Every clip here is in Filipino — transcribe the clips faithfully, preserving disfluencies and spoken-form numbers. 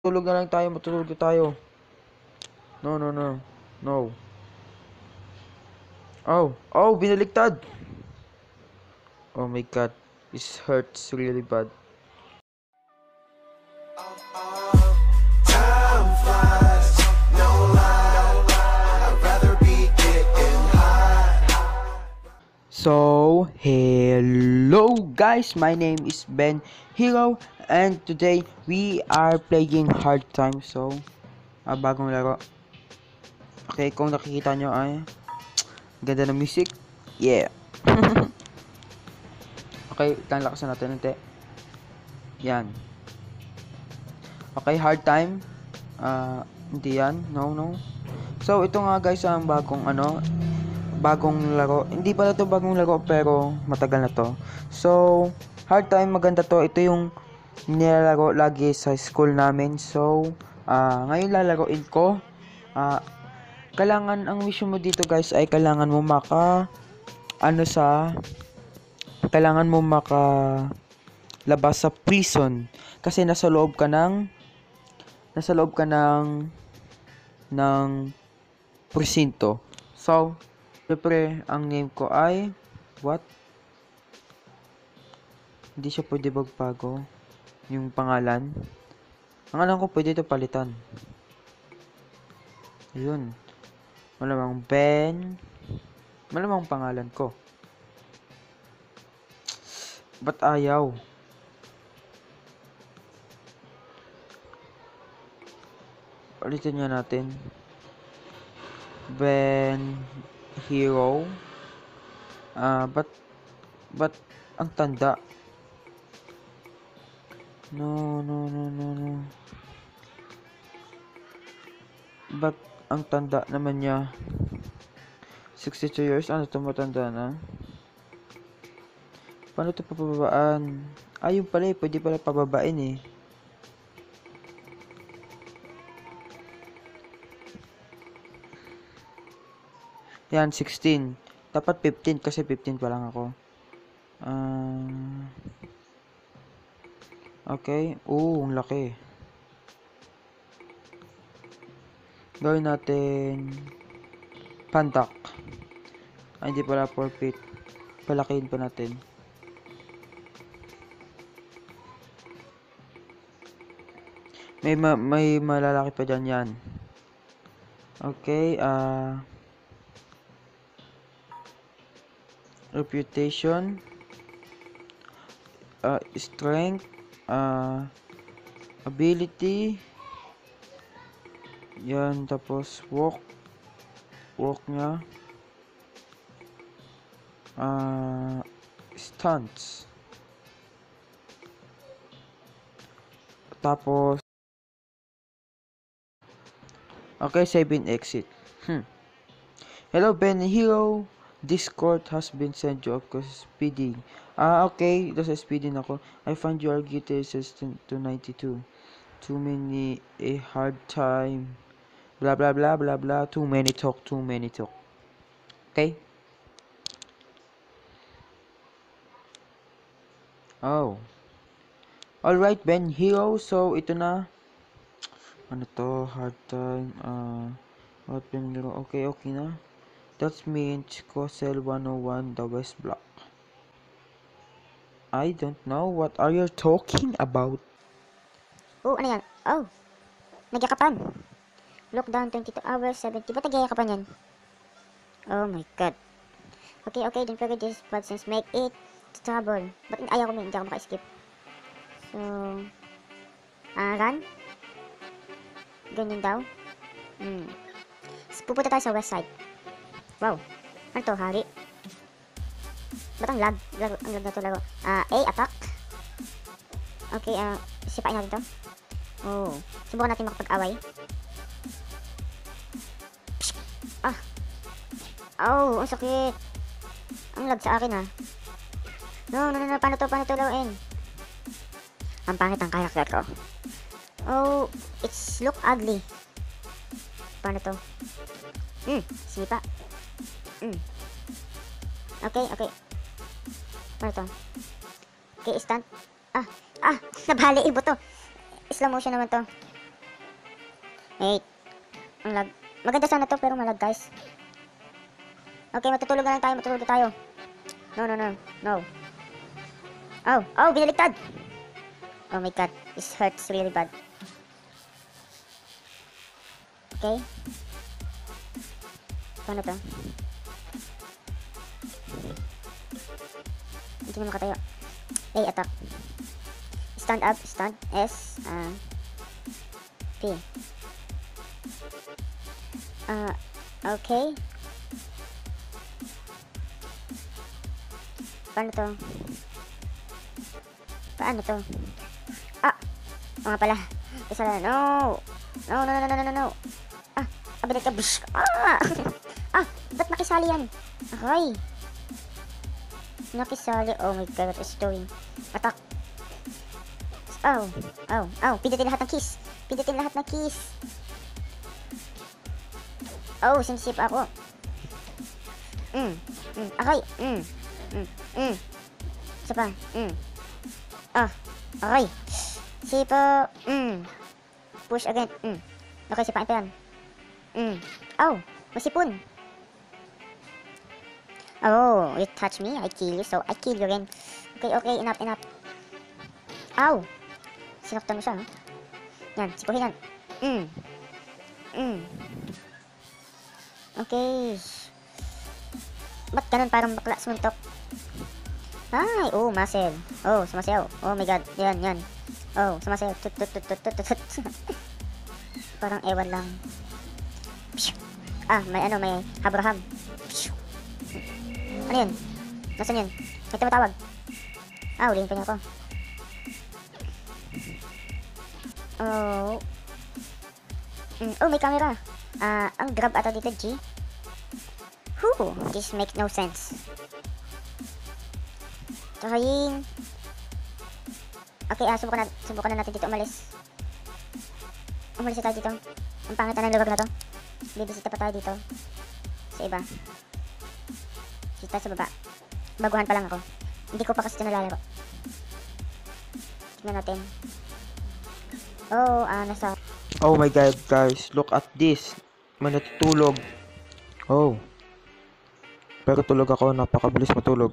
Tulog na lang tayo, matulog na tayo. No, no, no. No. Oh, oh, binaliktad. Oh my god. This hurts really bad. Time flies, no lie. I'd rather be getting high. So, hello guys, my name is Ben Hero and today we are playing Hard Time. So, ah, bagong laro. Okay, kung nakikita nyo ay ganda ng music. Yeah. Okay, lang lakasan natin natin. Yan. Okay, Hard Time. Ah, hindi yan. No, no. So, ito nga guys ang bagong ano, bagong laro. Hindi pala to bagong laro pero matagal na to. So, Hard Time, maganda to. Ito yung nilalaro lagi sa school namin. So, ah ngayon lalaroin ko. Ah, kailangan ang mission mo dito guys ay kailangan mo maka ano sa kailangan mo maka labas sa prison kasi nasa loob ka ng nasa loob ka ng ng presinto. So, syempre, ang name ko ay what? Hindi siya pwede magbago yung pangalan. Ang alam ko pwede ito palitan. Ayun. Malamang Ben. Malamang pangalan ko. Ba't ayaw? Palitan nga natin. Ben Hero. Ah, uh, but but ang tanda. No, no, no, no, no. But ang tanda naman niya. sixty-two years. Ano ito, matanda na? Paano ito papababaan? Ah, yung pala eh. Pwede pala pababain eh. Yan, sixteen. Dapat fifteen kasi fifteen pa lang ako. Uh, okay. Oo, ang laki. Gawin natin pantak. Ay, hindi pala four feet. Palakihin pa natin. May ma may malalaki pa dyan yan. Okay, ah... Uh, reputation, uh, strength, uh, ability, yan, tapos walk, walk nya, uh, stunts, tapos, okay, save and exit. Hmm. Hello, Ben Hero. This court has been sent you of speeding. Ah, okay. Ito sa speeding ako. I find you are guilty assistant to ninety-two. Too many, a hard time. Blah, blah, blah, blah, blah. Too many talk, too many talk. Okay? Oh. Alright, Ben Hero. So, ito na. Ano to? Hard time. Ah, uh, what Ben Hero? Okay, okay na. That means Cosel one oh one, the West Block. I don't know. What are you talking about? Oh, ano yan? Oh, nagyakapan. Lockdown twenty-two hours, seventy. Ba't nagyakapan yan? Oh my god. Okay, okay, don't forget this bad sense. Make it trouble. Ba't ayaw ko may, hindi ako maka-skip. So, ah, uh, run. Ganyan daw. Hmm. Pupunta tayo sa west side. Wow. Ano to, hari? Ba't ang lag? Laro, ang lag na to laro. Ah, uh, A, attack. Okay, ah, uh, sipain natin to. Oh. Subukan natin makapag-away. Ah. Oh, ang sakit. Ang lag sa akin, ha. No, no, no, no. Paano to, paano to laruin? Ang pangit ang character ko. Oh, it's look ugly. Paano to? Hmm, sipa. Mm. Okay, okay. Ano to? Okay, stand. Ah, ah, nabali ibo to. Slow motion naman to. Wait. Ang lag. Maganda sana to pero malag guys. Okay, matutulog na lang tayo. Matulog na tayo. No, no, no. No. Oh, oh, binaligtad. Oh my god. This hurts really bad. Okay. Paano to? Hindi na makatayo. A, attack. Stand up, stand. S, uh, P. Uh, okay. Paano to? Paano to? Ah! O nga pala. Isa na. No! No, no, no, no, no, no, no. Ah! Abilit ka. Bish! Ah! Ah! Ba't nakisali yan? Okay. Nakisali. Oh my god, what is doing? Attack. Oh. Oh. Oh. Pindutin lahat ng keys. Pindutin lahat ng keys. Oh, sinisip ako. Mm. Mm. Okay. Mm. Mm. Mm. Isa pa. Mm. Ah. Okay. Sipa. Mm. Push again. Mm. Okay, sipain pa yan. Mm. Oh. Masipon. Oh, you touch me, I kill you, so I kill you again. Okay, okay, enough, enough. Ow! Sinaktan mo siya, ha? Yan, sipuhin yan. Mm. Mm. Okay. Ba't ganun parang bakla sumuntok? Ay, oh, muscle. Oh, sumasayaw. Oh my god, yan, yan. Oh, sumasayaw. Tut, tut, tut, tut, tut, tut. Parang ewan lang. Ah, may ano, may Abraham. Ano yun? Nasaan yun? May tumatawag. Ah, ulihin pa niya ako. Oh. Mm, oh, may camera. Ah, ang grab ata dito, G. Whew, this makes no sense. Trying. Okay, ah, subukan na, subukan na natin dito umalis. Umalis tayo dito. Ang pangit na ng lugar na to. Bibisita pa tayo dito. Sa iba. Dito sa baba. Baguhan pa lang ako. Hindi ko pa kasi ito nalalaro. Tignan natin. Oh, ah, nasa... Oh my god, guys. Look at this. May natutulog. Oh. Pero tulog ako. Napakabilis matulog.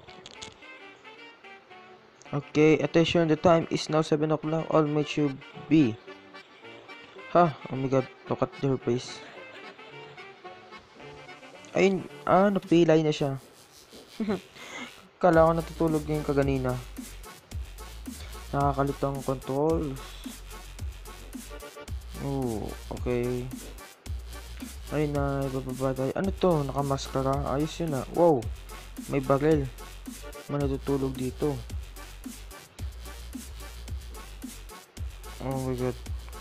Okay, attention. The time is now seven o'clock. All mate should be. Ha? Oh my god. Look at her face. Ayun. Ah, napilay na siya. Kala ko natutulog yung kaganina. Nakakalitang control. Oh, okay. Ayun na, ibababa tayo. Ano to? Nakamaskara. Ayos yun ah. Wow, may barrel. May natutulog dito. Oh my god.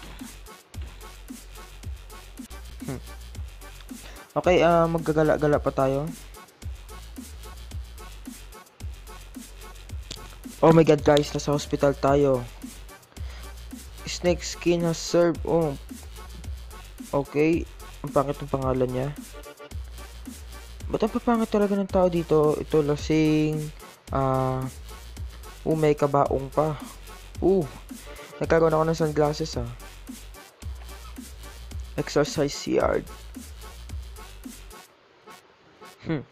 Hmm. Okay, ah, uh, maggagala-gala pa tayo. Oh my god, guys, nasa hospital tayo. Snake skin has served. Oh. Okay. Ang pangit ng pangalan niya. Ba't ang papangit talaga ng tao dito? Ito lasing. Ah. Uh, oh, may kabaong pa. Uh. Nagkaroon ako ng sunglasses ah. Exercise yard. Hmm.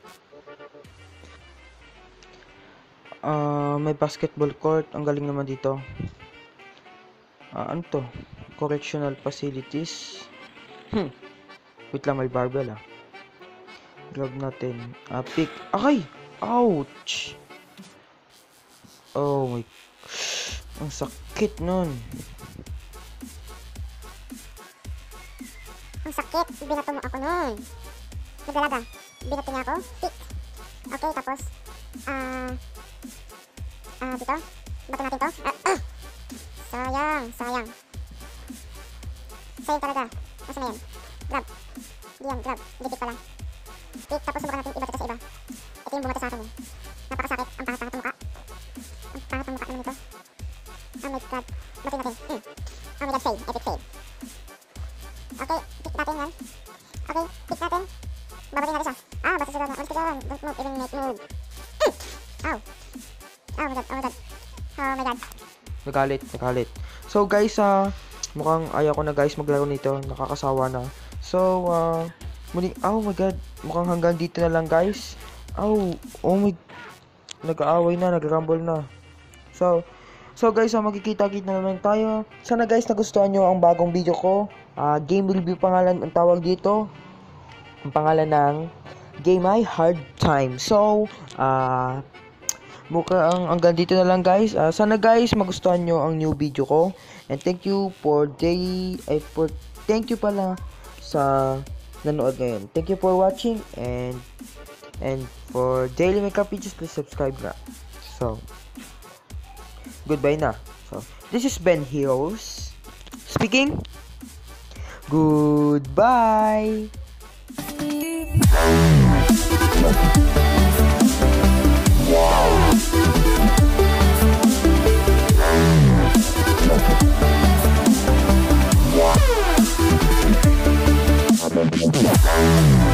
Uh, may basketball court. Ang galing naman dito. Uh, ano to? Correctional facilities. Hmm. Wait lang, may barbell ah. Grab natin. Ah, uh, pick. Akay! Ouch! Oh my... Ang sakit nun. Ang sakit. Binato mo ako nun. Nagalaga. Binato niya ako. Pick. Okay, tapos... Ah... Uh, Ah, uh, dito. Bato natin to. Ah, ah! Sayang, sayang. Sayang talaga. Asa na yan? Grab. Di yan, grab. Dikit pala. Pick, tapos subukan natin ibato sa iba. Ito yung bumato sa akin eh. Napakasakit. Ang pangat-pangat ng mukha. Ang pangat ng mukha naman ito. Oh my god. Bato natin. Hmm. Oh my god, fail. Epic fail. Okay, pick natin yan. Okay, pick natin. Babatin natin siya. Ah, basta sa doon. Basta sa doon. Don't move, even make move. Hmm. Ow. Oh my god, oh my god. Oh my god. Nagalit, nagalit. So guys, ah, uh, mukhang ayaw ko na guys maglaro nito, nakakasawa na. So, uh, muli, oh my god, mukhang hanggang dito na lang guys. Oh, oh my, nag-aaway na, nag-rumble na. So, so guys, uh, magkikita-kita na naman tayo. Sana guys, nagustuhan nyo ang bagong video ko. Uh, game review pangalan ang tawag dito. Ang pangalan ng Game My Hard Time. So, uh, mukhang hanggang dito na lang guys. Uh, sana guys, magustuhan nyo ang new video ko. And thank you for day, ay, for, thank you pala sa nanood ngayon. Thank you for watching and and for daily makeup videos, please subscribe na. So, goodbye na. So, this is Ben Heroes speaking. Goodbye. Wow.